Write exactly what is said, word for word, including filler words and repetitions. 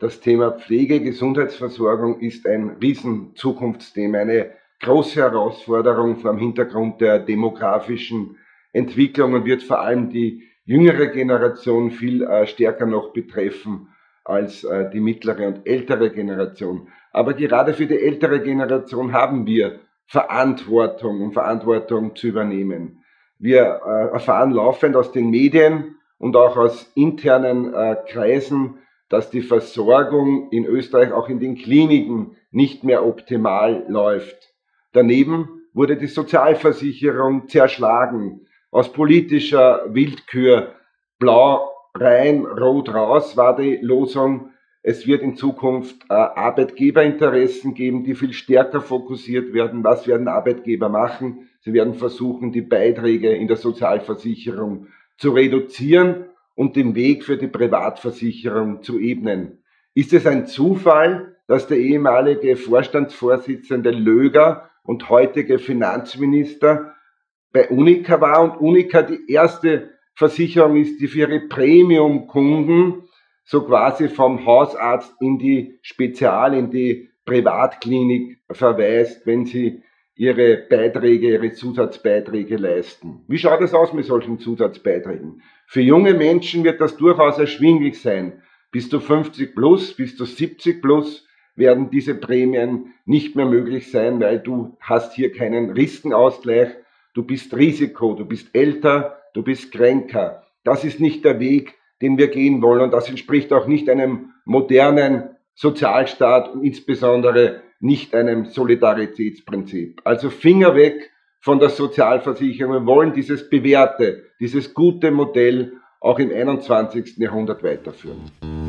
Das Thema Pflege, Gesundheitsversorgung ist ein Riesenzukunftsthema, eine große Herausforderung vor dem Hintergrund der demografischen Entwicklung und wird vor allem die jüngere Generation viel äh, stärker noch betreffen als äh, die mittlere und ältere Generation. Aber gerade für die ältere Generation haben wir Verantwortung, um Verantwortung zu übernehmen. Wir äh, erfahren laufend aus den Medien und auch aus internen äh, Kreisen, dass die Versorgung in Österreich auch in den Kliniken nicht mehr optimal läuft. Daneben wurde die Sozialversicherung zerschlagen. Aus politischer Willkür, blau rein, rot raus, war die Losung. Es wird in Zukunft äh, Arbeitgeberinteressen geben, die viel stärker fokussiert werden. Was werden Arbeitgeber machen? Sie werden versuchen, die Beiträge in der Sozialversicherung zu reduzieren und den Weg für die Privatversicherung zu ebnen. Ist es ein Zufall, dass der ehemalige Vorstandsvorsitzende Löger und heutige Finanzminister bei Unica war und Unica die erste Versicherung ist, die für ihre Premium-Kunden so quasi vom Hausarzt in die Spezial-, in die Privatklinik verweist, wenn sie ihre Beiträge, ihre Zusatzbeiträge leisten. Wie schaut es aus mit solchen Zusatzbeiträgen? Für junge Menschen wird das durchaus erschwinglich sein. Bist du fünfzig plus, bist du siebzig plus, werden diese Prämien nicht mehr möglich sein, weil du hast hier keinen Riskenausgleich, du bist Risiko, du bist älter, du bist kränker. Das ist nicht der Weg, den wir gehen wollen und das entspricht auch nicht einem modernen Sozialstaat und insbesondere nicht einem Solidaritätsprinzip. Also Finger weg von der Sozialversicherung. Wir wollen dieses bewährte, dieses gute Modell auch im einundzwanzigsten Jahrhundert weiterführen.